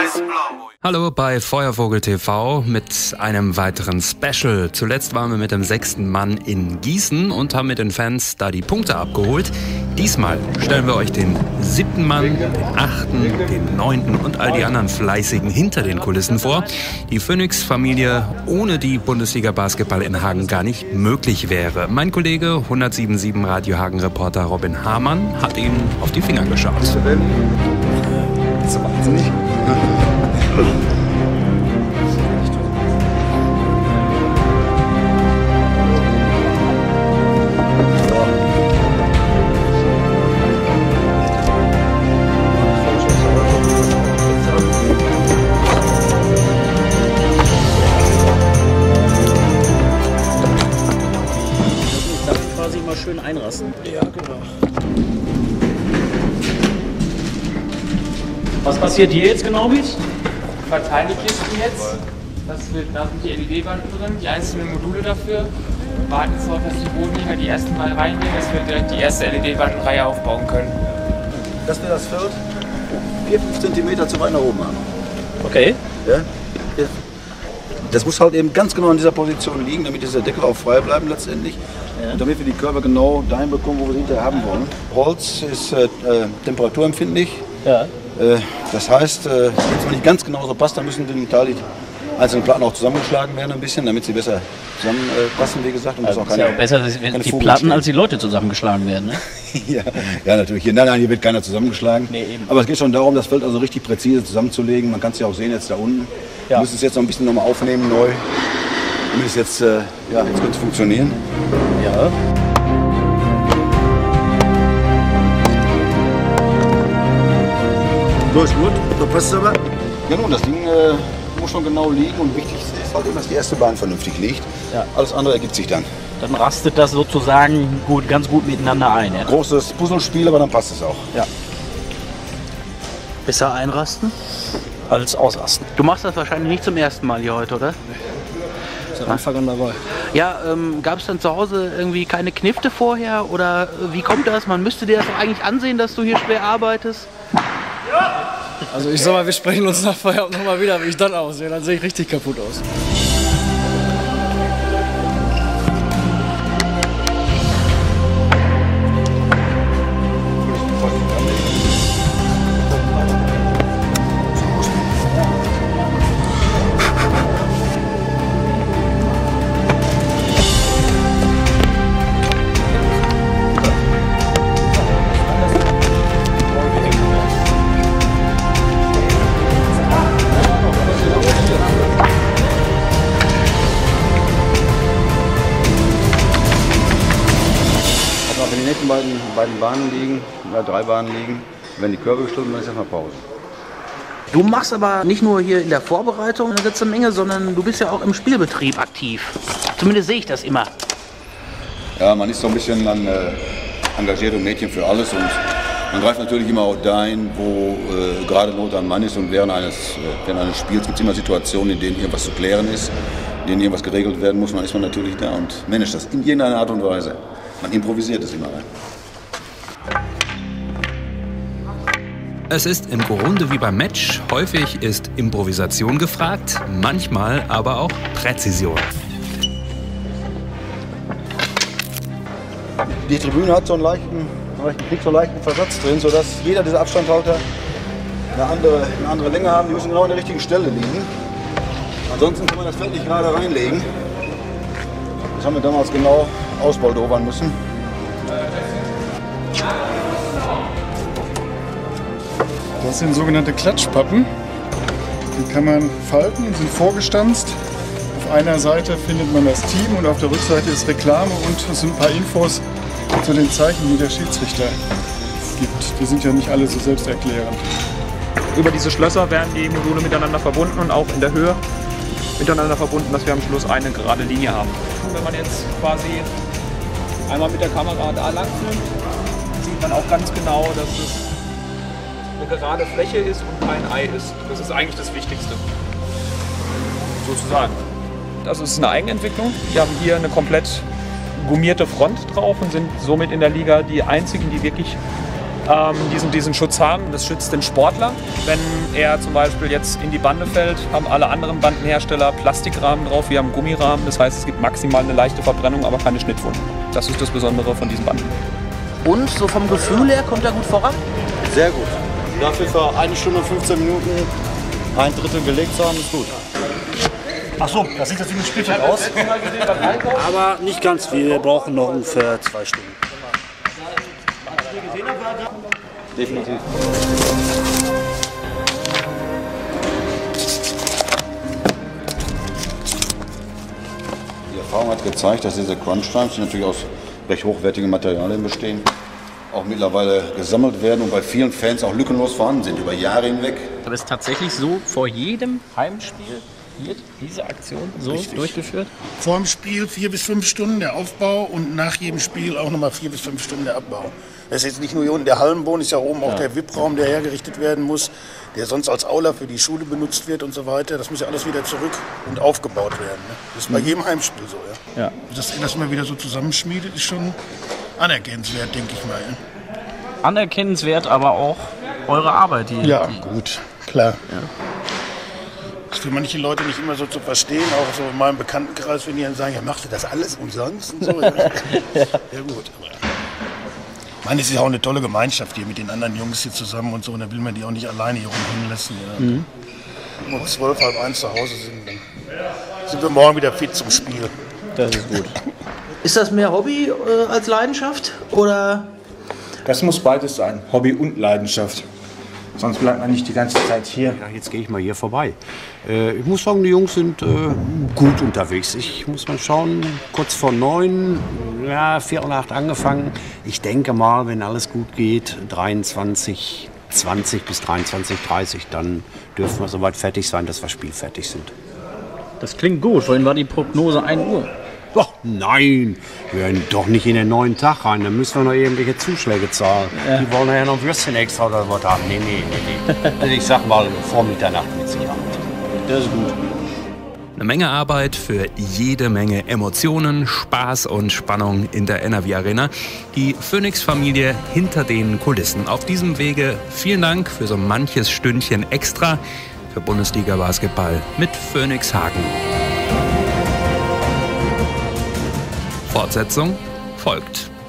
Hallo bei Feuervogel TV mit einem weiteren Special. Zuletzt waren wir mit dem 6. Mann in Gießen und haben mit den Fans da die Punkte abgeholt. Diesmal stellen wir euch den 7. Mann, den 8., den 9. und all die anderen Fleißigen hinter den Kulissen vor. Die Phoenix-Familie ohne die Bundesliga-Basketball in Hagen gar nicht möglich wäre. Mein Kollege, 107.7 Radio Hagen-Reporter Robin Hamann, hat ihnen auf die Finger geschaut. Das ist wahnsinnig. Quasi mal schön einrasten. Ja, genau. Was passiert hier jetzt genau mit? Verteilen die Kisten jetzt. Da sind die LED-Wanden drin, die einzelnen Module dafür. Wir warten jetzt darauf, dass die Bodenliga die ersten Mal reingehen, dass wir direkt die erste LED-Wandenreihe aufbauen können. Dass wir das Feld 4-5 cm zu weit nach oben haben. Okay. Ja? Das muss halt eben ganz genau in dieser Position liegen, damit diese Deckel auch frei bleiben letztendlich. Ja. Und damit wir die Körper genau dahin bekommen, wo wir sie hinterher haben wollen. Holz ist temperaturempfindlich. Ja. Das heißt, wenn es nicht ganz genau so passt, dann müssen die einzelnen Platten auch zusammengeschlagen werden ein bisschen, damit sie besser zusammenpassen, wie gesagt. Und Also ist ja auch besser, wenn die Platten als die Leute zusammengeschlagen werden, ne? ja, natürlich. Nein, hier wird keiner zusammengeschlagen. Nee, eben. Aber es geht schon darum, das Feld also richtig präzise zusammenzulegen. Man kann es ja auch sehen jetzt da unten. Ja. Wir müssen es jetzt noch ein bisschen nochmal aufnehmen, neu. Damit es jetzt, jetzt könnte es funktionieren. Ja. So ist gut, so passt es aber. Ja nun, das Ding muss schon genau liegen und wichtig ist halt, dass die erste Bahn vernünftig liegt. Ja. Alles andere ergibt sich dann. Dann rastet das sozusagen ganz gut miteinander ein. Ja? Großes Puzzlespiel, aber dann passt es auch. Ja. Besser einrasten als ausrasten. Du machst das wahrscheinlich nicht zum ersten Mal hier heute, oder? Seit Anfang an dabei. Ja, gab es dann zu Hause irgendwie keine Knifte vorher oder wie kommt das? Man müsste dir das doch eigentlich ansehen, dass du hier schwer arbeitest. Also ich sag mal, wir sprechen uns nach Feierabend nochmal wieder, wie ich dann aussehe. Dann sehe ich richtig kaputt aus. Wenn die nächsten beiden Bahnen liegen, oder 3 Bahnen liegen, werden die Körbe geschlossen, dann ist erstmal Pause. Du machst aber nicht nur hier in der Vorbereitung eine ganze Menge, sondern du bist ja auch im Spielbetrieb aktiv. Zumindest sehe ich das immer. Ja, man ist so ein bisschen dann engagierte Mädchen für alles und man greift natürlich immer auch dahin, wo gerade Not am Mann ist und während eines Spiels gibt es immer Situationen, in denen irgendwas zu klären ist, in denen irgendwas geregelt werden muss, dann ist man natürlich da und managt das in irgendeiner Art und Weise. Man improvisiert es immer rein. Es ist im Grunde wie beim Match. Häufig ist Improvisation gefragt, manchmal aber auch Präzision. Die Tribüne hat so einen leichten Versatz drin, sodass jeder dieser Abstandhalter eine andere Länge haben. Die müssen genau an der richtigen Stelle liegen. Ansonsten kann man das Feld nicht gerade reinlegen. Das haben wir damals genau ausbaldowern müssen. Das sind sogenannte Klatschpappen. Die kann man falten und sind vorgestanzt. Auf einer Seite findet man das Team und auf der Rückseite ist Reklame und es sind ein paar Infos zu den Zeichen, die der Schiedsrichter gibt. Die sind ja nicht alle so selbsterklärend. Über diese Schlösser werden die Module miteinander verbunden und auch in der Höhe miteinander verbunden, dass wir am Schluss eine gerade Linie haben. Wenn man jetzt quasi einmal mit der Kamera da lang filmt, sieht man auch ganz genau, dass es eine gerade Fläche ist und kein Ei ist. Das ist eigentlich das Wichtigste, sozusagen. Das ist eine Eigenentwicklung. Wir haben hier eine komplett gummierte Front drauf und sind somit in der Liga die einzigen, die wirklich diesen Schutz haben. Das schützt den Sportler. Wenn er zum Beispiel jetzt in die Bande fällt, haben alle anderen Bandenhersteller Plastikrahmen drauf, wir haben Gummirahmen. Das heißt, es gibt maximal eine leichte Verbrennung, aber keine Schnittwunden. Das ist das Besondere von diesen Banden. Und so vom Gefühl her kommt er gut voran? Sehr gut. Dafür für 1 Stunde und 15 Minuten 1/3 gelegt zu haben, ist gut. Ach so, das sieht jetzt wie ein Spielfeld aus. Aber nicht ganz viel, wir brauchen noch ungefähr 2 Stunden. Definitiv. Die Erfahrung hat gezeigt, dass diese Crunch-Times, die natürlich aus recht hochwertigen Materialien bestehen, auch mittlerweile gesammelt werden und bei vielen Fans auch lückenlos vorhanden sind, über Jahre hinweg. Aber es ist tatsächlich so, vor jedem Heimspiel wird diese Aktion so durchgeführt? Vor dem Spiel 4 bis 5 Stunden der Aufbau und nach jedem Spiel auch nochmal 4 bis 5 Stunden der Abbau. Das ist jetzt nicht nur hier unten der Hallenboden, ist ja oben auch der VIP-Raum, der hergerichtet werden muss, der sonst als Aula für die Schule benutzt wird und so weiter. Das muss ja alles wieder zurück und aufgebaut werden. Ne? Das ist bei jedem Heimspiel so. Ja. Dass ihr das immer wieder so zusammenschmiedet, ist schon anerkennenswert, denke ich mal. Ja. Anerkennenswert, aber auch eure Arbeit. Gut, klar. Ja. Das ist für manche Leute nicht immer so zu verstehen, auch so in meinem Bekanntenkreis, wenn die dann sagen, ja, macht ihr das alles umsonst und so. Ja, gut. Aber ich meine, es ist ja auch eine tolle Gemeinschaft hier mit den anderen Jungs hier zusammen und so. Und da will man die auch nicht alleine hier rumhängen lassen. Ja. Wenn wir um 12, halb 1 zu Hause sind, dann sind wir morgen wieder fit zum Spiel. Das ist gut. Ist das mehr Hobby als Leidenschaft? Oder? Das muss beides sein, Hobby und Leidenschaft. Sonst bleibt man nicht die ganze Zeit hier. Ja, jetzt gehe ich mal hier vorbei. Ich muss sagen, die Jungs sind gut unterwegs. Ich muss mal schauen, kurz vor 9, ja, 4 oder 8 angefangen. Ich denke mal, wenn alles gut geht, 23:20 bis 23:30, dann dürfen wir soweit fertig sein, dass wir spielfertig sind. Das klingt gut. Vorhin war die Prognose 1 Uhr. Oh, nein, wir werden doch nicht in den neuen Tag rein. Dann müssen wir noch irgendwelche Zuschläge zahlen. Ja. Die wollen ja noch Würstchen extra oder was haben. Nee. Also ich sag mal, vor Mitternacht mit Sicherheit. Das ist gut. Eine Menge Arbeit für jede Menge Emotionen, Spaß und Spannung in der NRW Arena. Die Phoenix-Familie hinter den Kulissen. Auf diesem Wege vielen Dank für so manches Stündchen extra für Bundesliga-Basketball mit Phoenix Hagen. Fortsetzung folgt.